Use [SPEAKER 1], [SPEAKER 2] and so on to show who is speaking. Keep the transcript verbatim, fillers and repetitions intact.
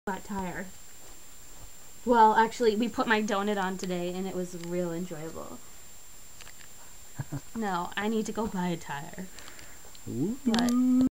[SPEAKER 1] flat tire. Well, actually, we put my donut on today, and it was real enjoyable. No, I need to go buy a tire.
[SPEAKER 2] Ooh.
[SPEAKER 1] But